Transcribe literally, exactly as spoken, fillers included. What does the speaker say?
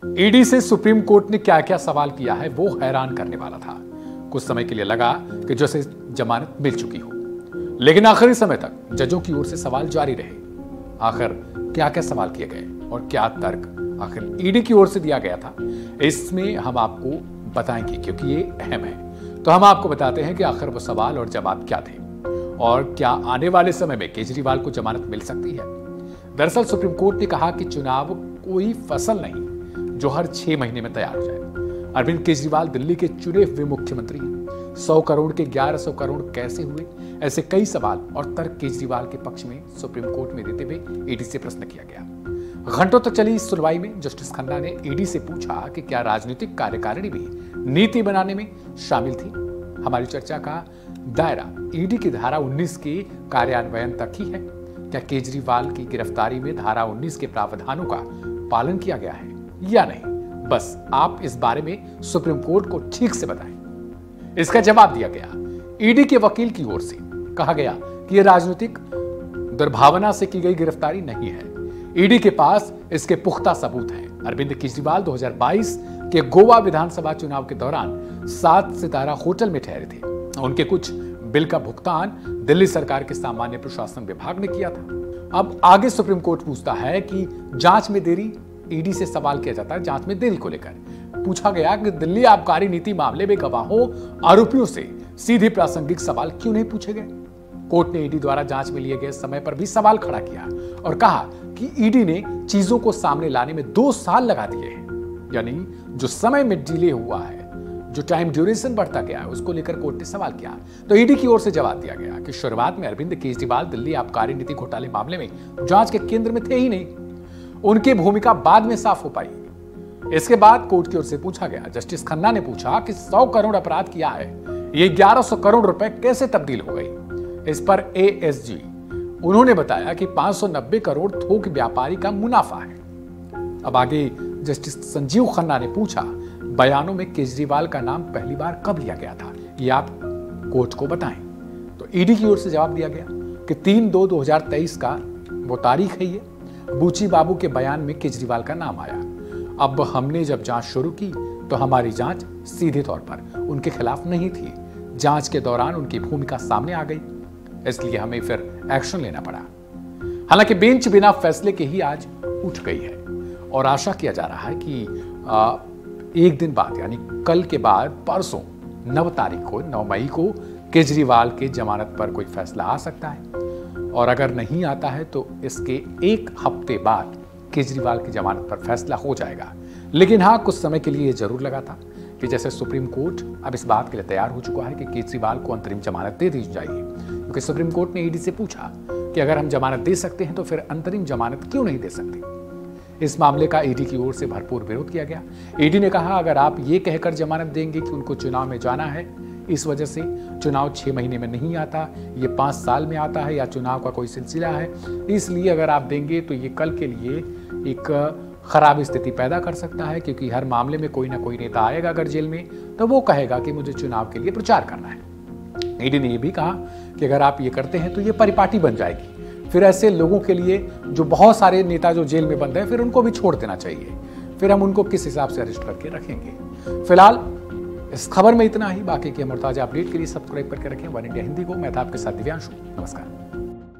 ED से supreme court ने क्या क्या सवाल किया है वो हैरान करने वाला था। कुछ समय के लिए लगा कि जैसे जमानत मिल चुकी हो, लेकिन आखिरी समय तक जजों की ओर से सवाल जारी रहे। आखिर क्या क्या सवाल किए गए और क्या तर्क आखिर ईडी की ओर से दिया गया था, इसमें हम आपको बताएंगे क्योंकि ये अहम है। तो हम आपको बताते हैं कि आखिर वो सवाल और जवाब क्या थे और क्या आने वाले समय में केजरीवाल को जमानत मिल सकती है। दरअसल सुप्रीम कोर्ट ने कहा कि चुनाव कोई फसल नहीं जो हर छह महीने में तैयार हो जाए। अरविंद केजरीवाल दिल्ली के चुने हुए मुख्यमंत्री हैं। सौ करोड़ के ग्यारह सौ करोड़ कैसे हुए, ऐसे कई सवाल और तर्क केजरीवाल के पक्ष में सुप्रीम कोर्ट में देते हुए ईडी से प्रश्न किया गया। घंटों तक चली इस सुनवाई में जस्टिस खन्ना ने ईडी से पूछा कि क्या राजनीतिक कार्यकारिणी भी नीति बनाने में शामिल थी। हमारी चर्चा का दायरा ईडी की धारा उन्नीस के कार्यान्वयन तक ही है। क्या केजरीवाल की गिरफ्तारी में धारा उन्नीस के प्रावधानों का पालन किया गया है या नहीं, बस आप इस बारे में सुप्रीम कोर्ट को ठीक से बताएं। इसका जवाब दिया गया। ईडी के वकील की ओर से कहा गया कि यह राजनीतिक दुर्भावना से की गई गिरफ्तारी नहीं है। ईडी के पास इसके पुख्ता सबूत हैं। अरविंद केजरीवाल दो हज़ार बाईस के गोवा विधानसभा चुनाव के दौरान सात सितारा होटल में ठहरे थे। उनके कुछ बिल का भुगतान दिल्ली सरकार के सामान्य प्रशासन विभाग ने किया था। अब आगे सुप्रीम कोर्ट पूछता है कि जांच में देरी, ईडी से सवाल किया जाता है जांच में देरी को लेकर। पूछा गया कि दिल्ली आबकारी नीति मामले में गवाहों आरोपियों से सीधे प्रासंगिक सवाल क्यों नहीं पूछे गए। कोर्ट ने ईडी द्वारा जांच में लिए गए समय पर भी सवाल खड़ा किया और कहा कि ईडी ने चीजों को सामने लाने में दो साल लगा दिए हैं, यानी जो समय में डिले हुआ है, जो टाइम ड्यूरेशन बढ़ता गया है, उसको लेकर कोर्ट ने सवाल किया। तो ईडी की ओर से जवाब दिया गया कि शुरुआत में अरविंद केजरीवाल दिल्ली आबकारी नीति घोटाले मामले में जांच के केंद्र में थे ही नहीं। उनकी भूमिका बाद में साफ हो पाई। इसके बाद कोर्ट की ओर से पूछा गया, जस्टिस खन्ना ने पूछा कि सौ करोड़ अपराध किया है, ये ग्यारह सौ करोड़ रुपए कैसे तब्दील हो गई। इस पर एएसजी उन्होंने बताया कि पांच सौ नब्बे करोड़ थोक व्यापारी का मुनाफा है। अब आगे जस्टिस संजीव खन्ना ने पूछा, बयानों में केजरीवाल का नाम पहली बार कब लिया गया था, ये आप कोर्ट को बताएं। तो ईडी की ओर से जवाब दिया गया कि तीन दो दो हजार तेईस का वो तारीख है, ये बूची बाबू के बयान में केजरीवाल का नाम आया। अब हमने जब जांच शुरू की तो हमारी जांच सीधे तौर पर उनके खिलाफ नहीं थी। जांच के दौरान उनकी भूमिका सामने आ गई, इसलिए हमें फिर एक्शन लेना पड़ा। हालांकि बेंच बिना फैसले के ही आज उठ गई है और आशा किया जा रहा है कि आ, एक दिन बाद यानी कल के बाद परसों नौ तारीख को नौ मई को केजरीवाल के जमानत पर कोई फैसला आ सकता है और अगर नहीं आता है तो इसके एक हफ्ते बाद केजरीवाल की जमानत पर फैसला हो जाएगा। लेकिन हाँ, कुछ समय के लिए जरूर लगा था कि जैसे सुप्रीम कोर्ट अब इस बात के लिए तैयार हो चुका है कि केजरीवाल को अंतरिम जमानत दे दी जाएगी, क्योंकि सुप्रीम कोर्ट ने ईडी से पूछा कि अगर हम जमानत दे सकते हैं तो फिर अंतरिम जमानत क्यों नहीं दे सकते। इस मामले का ईडी की ओर से भरपूर विरोध किया गया। ईडी ने कहा, अगर आप ये कहकर जमानत देंगे कि उनको चुनाव में जाना है, इस वजह से चुनाव छह महीने में नहीं आता, ये पांच साल में आता है या चुनाव का कोई सिलसिला है, इसलिए अगर आप देंगे तो ये कल के लिए एक खराब स्थिति पैदा कर सकता है, क्योंकि हर मामले में कोई ना कोई नेता आएगा अगर जेल में तो वो कहेगा कि मुझे चुनाव के लिए प्रचार करना है। ईडी ने यह भी कहा कि अगर आप ये करते हैं तो ये परिपाटी बन जाएगी, फिर ऐसे लोगों के लिए जो बहुत सारे नेता जो जेल में बंद हैं फिर उनको भी छोड़ देना चाहिए, फिर हम उनको किस हिसाब से अरेस्ट करके रखेंगे। फिलहाल इस खबर में इतना ही। बाकी की अमर ताजा अपडेट के लिए सब्सक्राइब करके रखें वन इंडिया हिंदी को। मैं था आपके साथ दिव्यांशु। नमस्कार।